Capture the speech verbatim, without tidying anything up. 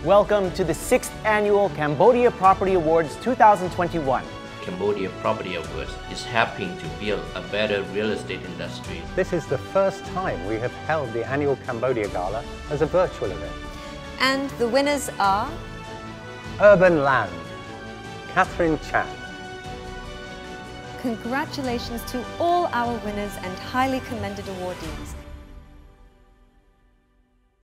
Welcome to the sixth Annual Cambodia Property Awards two thousand twenty-one. Cambodia Property Awards is helping to build a better real estate industry. This is the first time we have held the annual Cambodia Gala as a virtual event. And the winners are... Urban Land, Catherine Chan. Congratulations to all our winners and highly commended awardees.